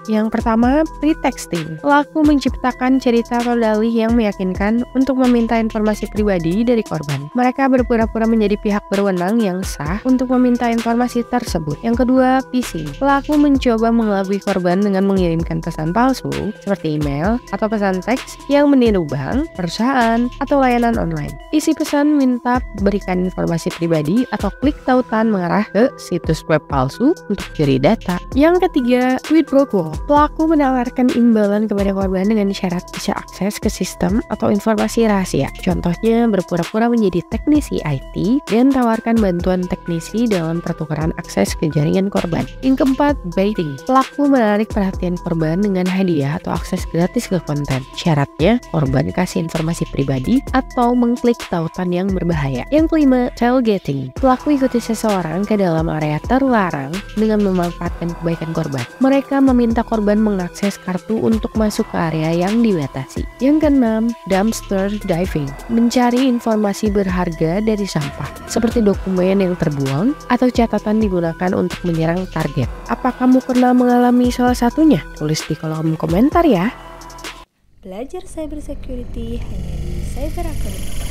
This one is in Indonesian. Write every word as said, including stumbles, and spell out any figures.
Yang pertama, pretexting. Pelaku menciptakan cerita atau dalih yang meyakinkan untuk meminta informasi pribadi dari korban. Mereka berpura-pura menjadi pihak berwenang yang sah untuk meminta informasi tersebut. Yang kedua, phishing. Pelaku mencoba mengelabui korban dengan mengirimkan pesan palsu seperti email atau pesan teks yang meniru bank, perusahaan, atau layanan online. Isi pesan minta berikan informasi pribadi atau klik tautan mengarah ke situs web palsu untuk curi data. Yang ketiga, quid pro quo. Pelaku menawarkan imbalan kepada korban dengan syarat bisa akses ke sistem atau informasi rahasia. Contohnya, berpura-pura menjadi teknisi I T dan tawarkan bantuan teknisi dalam pertukaran akses ke jaringan korban. Yang keempat, baiting. Pelaku menarik perhatian korban dengan hadiah atau akses gratis ke konten. Syaratnya, korban kasih informasi pribadi atau mengklik tautan yang berbahaya. Yang kelima, tailgating. Pelaku ikuti seseorang ke dalam area terlarang dengan memanfaatkan kebaikan korban. Mereka meminta korban mengakses kartu untuk masuk ke area yang dibatasi. Yang keenam, dumpster diving. Mencari informasi berharga dari sampah, seperti dokumen yang terbuang atau catatan digunakan untuk menyerang target. Apa kamu pernah mengalami salah satunya? Tulis di kolom komentar ya. Belajar cybersecurity hanya di Cyber Academy.